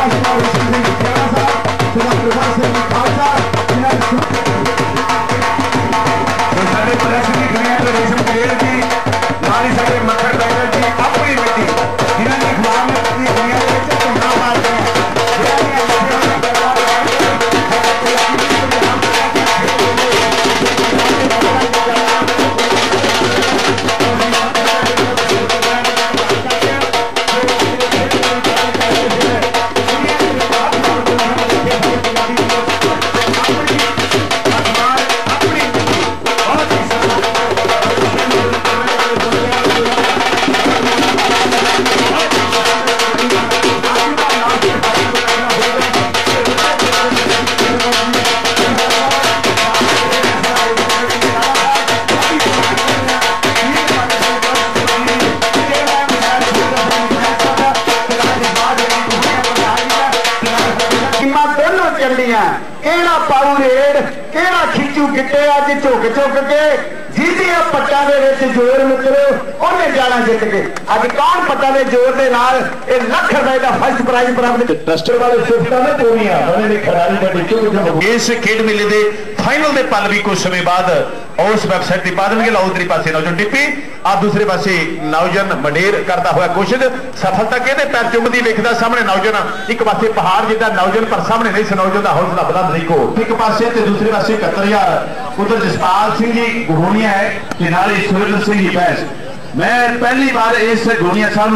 जोर मित्रों उन्हें जाना जित के अज कौन पता ने जोर के नाल लाख रुपए का फर्स्ट प्राइज प्राप्त ट्रस्टर वाले सिफतां ने पूरियां बने ने खिलाड़ी बड़ी इस खेड मेले के फाइनल के पल भी कुछ समय बाद उस वैबसाइट की पा देंगे। लो उधरी पासे नौजवान टिप्पी आप दूसरे पासे नौजवान मंडेर करता हुआ कोशिश सफलता कहते पैर चुमदी वेखदा सामने नौजवान एक पासे पहाड़ जिदा नौजवान पर सामने नहीं से नौजवान का हौसला बुलंद नहीं को एक पासे ते दूसरे पासे 71,000 उधर जसपाल सिंह जी घोड़िया है कि नाले सुरेंद्र सिंह जी बैस। मैं पहली बार इस घोड़िया साल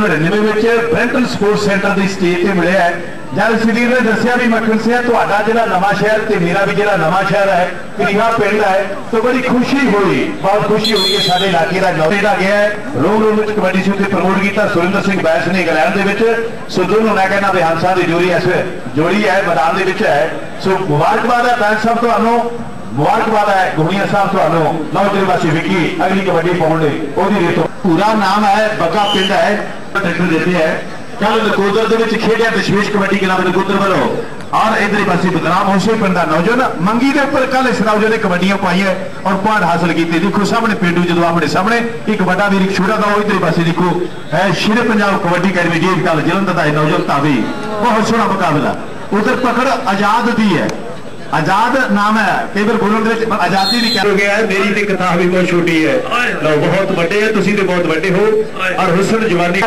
1999 ब्रैंटन स्पोर्ट्स सेंटर की स्टेज से मिले है जब सलीर ने दसिया भी मखन सिंह तुहाडा जिला नवा शहर ते मेरा भी जिला नवा शहर है करीहा पिंड है तो बड़ी खुशी हुई बहुत खुशी हुई है सारे इलाके का जोड़ा गया है रोम रोम कबड्डी से प्रमोट किया सुरेंद्र सिंह बैस ने इंग्लैंड के सो दोनों मैं कहना भी हंसा की जोड़ी इस जोड़ी है मैदान के है सो मुबारकबाद है पैंच साहब तो मुबारकबाद है घोड़िया साहब तो नौजवान पासे विकी अगली कबड्डी पाने पूरा नाम है बग्गा पिंड है ट्रैक्टर देते हैं कल नकोदर खेलिया दशमेश कबड्डी के नाम नकोदर वालों और इधर पासे बदनाम होशे पिंड का नौजवान मंगी के उपर कल इस नौजवान ने कबड्डियां पाई है और पॉइंट हासिल की। देखो सामने पेंडू जो अपने सामने एक बड़ा वीर एक छोटा था इधर पासे देखो है शेरे पंजाब कबड्डी अकेडमी जी कल जलंधर का नौजवान तावी बहुत सोहना मुकाबला उधर पकड़ आजाद दी है आजाद नाम है कई बार बोलने आजादी भी क्या हो गया है मेरी तो किताब भी बहुत छोटी है बहुत बड़े है तुसी तो बहुत बड़े हो और हुसन जवानी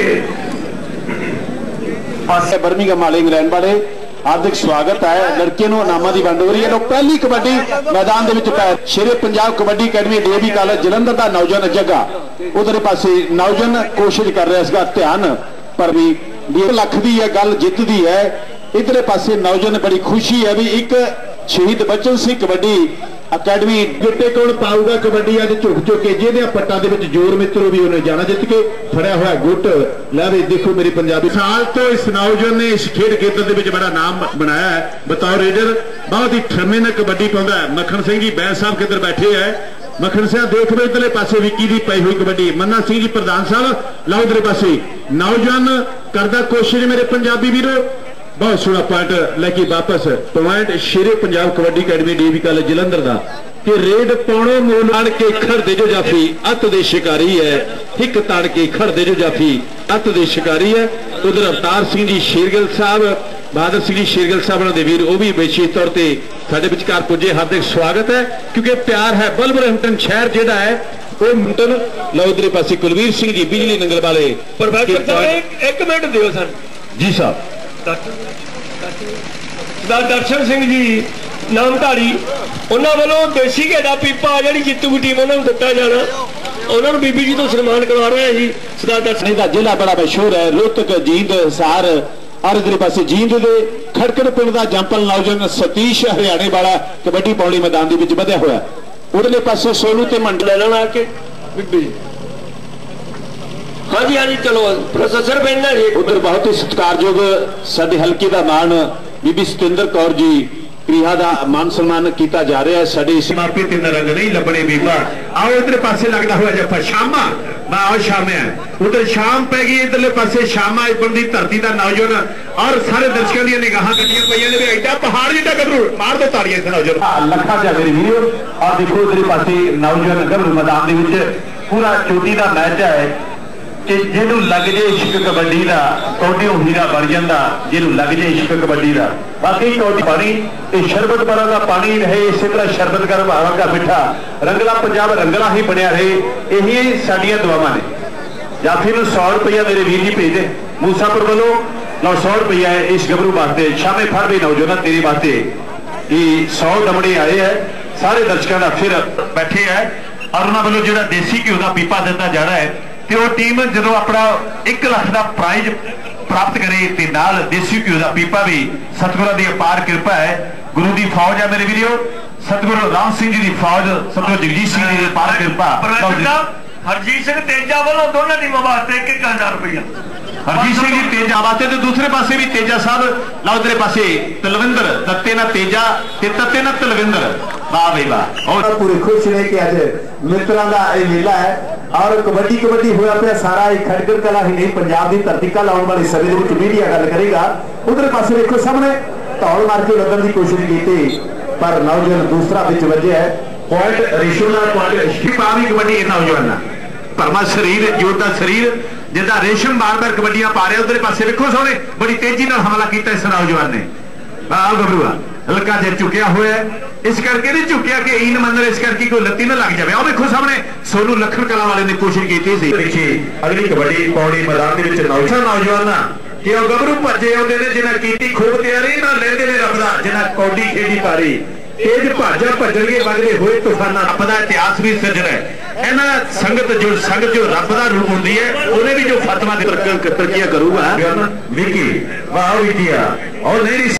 पासे बर्मिंघम वाले इंग्लैंड वाले हार्दिक स्वागत है लड़कियों को इनामां की वंड हो रही है। पहली कबड्डी मैदान के Shere Punjab kabaddi academy DAV college Jalandhar का नौजवान जग्गा उधर पासे नौजवान कोशिश कर रहा है इसका ध्यान पर भी 1 लाख की है गल जितती है। इधर पासे नौजवान बड़ी खुशी है भी एक शहीद बचन सिंह कबड्डी अकेडमी गिट्टे कौन पाऊगा कबड्डी अज झुक झुक के जिहदे पट्टा दे विच जोर मित्रों भी उन्हें जाना जित के फड़िया हुआ गुट लै भी देखो मेरी पंजाबी साल तो इस नौजवान ने इस खेड खेतर दे विच बड़ा नाम बनाया है बतौर रीडर बहुत ही ठरमे ने कबड्डी पाउंदा है। मखन सिंह जी बैस साहब किधर बैठे है मखन सिंह देख लो इधरले पासे विकी दी पई हुई कबड्डी मन्ना सिंह जी प्रधान साहब लाओ इधरले पासे नौजवान करदा कोशिश मेरे पंजाबी वीरो बहुत सोहना पॉइंट लेके वापस point Shere Punjab kabaddi academy DAV college Jalandhar का कि रेड पौणो मूल आण के खड़ दे जो जाफी अत दे शिकारी है हिक ताड़ के खड़ दे जो जाफी अत दे शिकारी है। उधर अवतार सिंह जी शेरगिल साहब बहादुर सिंह जी शेरगिल साहब दे वीर वह भी विशेष तौर पर साडे विचकार पुजे हार्दिक स्वागत है क्योंकि प्यार है बलबरहमटन शहर जिहड़ा है वो मुंटन लो उधर पासे कुलवीर सिंह जी बिजली नंगल वाले एक मिनट दियो सर जी साहब सरदार दर्शन सिंह जी नामधारी उन्होंने वालों देसी घे का पीपा जी जितू टीम उन्होंने दिता जाना उन्होंने बीबी जी तो सन्मान करवा रहे हैं जी। सरदार दर्शन का जिला बड़ा मशहूर है रोहतक जींद हिसार और इधर पासे जींद के खड़कड़ पिंड का जंपल नौजवान सतीश हरियाणे वाला कबड्डी पौड़ी मैदान के बढ़िया हुआ उधरले पासे सोनू ते मंडल लेना आके बीबी हाँ जी हाँ जी चलो प्रोफेसर बनना जी उधर बहुत ही सत्कारयोग साडे हल्के का मान बीबी सतिंदर कौर जी करीहा का मान सम्मान किया जा रहा है साडे मापे तीन रंग नहीं लभने बीबा आओ इधर पासे लगता हुआ जफा शामा आओ शामे उधर शाम पै गई इधरले पासे शामा बंदी धरती का नौजवान और सारे दर्शकों दी निगाहां कटियां पईयां ने एडा पहाड़ जिहा गबरू मार दो ताड़ियां इस नौजवान लखा जा मेरी वीडियो और देखो इधर पासे नौजवान गबरू मैदान के पूरा चोटी का मैच है कि जिन्हों लग जाए इश्क कबड्डी का कौडियों हीरा बन जाता, जिन्हों लग जाए इश्क कबड्डी का। बाकी कौडी पानी ये शरबत बरा का पानी रहे, इसी तरह शरबत कर भावा का मिठा रंगला पंजाब रंगला ही बनया रहे, यही साडियां दुआवां ने। जाफी में 100 रुपया मेरे वीर जी भेजे मूसापुर वालों, 900 रुपया है इस गबरू वास्ते, शामे फड़ भी नौजवान तेरे वास्ते 100 दमड़े आए है, सारे दर्शकों का फिर बैठे है और उन्होंने वालों जो देसी घ्यो का पीपा दिता जाना है, तो वो टीम जो अपना 1 लाख का प्राइज प्राप्त करे ते नाल देसी घ्यो का पीपा भी सतगुरु की अपार कृपा है। गुरु की फौज है मेरे वीडियो, सतगुरु राम सिंह जी की फौज, सतगुरु जगजीत सिंह जी की अपार कृपा। हरजीत सिंह तेजा वालों दोनों टीमों वास्ते 1,000 रुपया। हरजीत सिंह जी तेजा वास्ते, तो दूसरे पासे भी तेजा साहब ला, उधरे पासे तलविंदर, तत्ते ना तेजा ते तत्ते ना तलविंदर, वाह भाई वाह। और पूरी खुश ने कि अज मित्रों का यह मेला है और कबड्डी कबड्डी हुआ पे सारा खड़गड़ कला ही नहीं पंजाब की धरती कल आने वाली समय मीडिया गल करेगा। उधर पासे देखो सामने धौल मार के लगन की कोशिश की पर नौजवान दूसरा बिच वजे है पॉइंट रेशो ना पॉइंट भी कबड्डी नौजवान भरमा शरीर जोरदार शरीर जिदा रेशम बार बार कबड्डियां पा रहे। उधर पासे देखो सोने बड़ी तेजी नाल हमला किया इस नौजवान ने, गबरूआ हल्का जे चुकिया हुआ है, इस करके नहीं चुकिया कि ईन मंदिर इस करके कोई लत्ती ना लग जाए। और देखो सामने सोनू लखन कला वाले ने कोशिश की थी। अगली कबड्डी पौड़ी मैदान नौजवान कि गबरू भजे आते हैं जिन्हें की खूब तैयारी ना लेंदे ने रबदा, जिन्हें कौडी खेडी पारी तेज भाजा भजनगे वगदे हुए तूफाना रब का इतिहास भी सिरजना है। इन्हां संगत जो रब का रूप होंदी है उन्हें भी जो फतवा तरक्कियां करूगा विकी वाह विकी और नहीं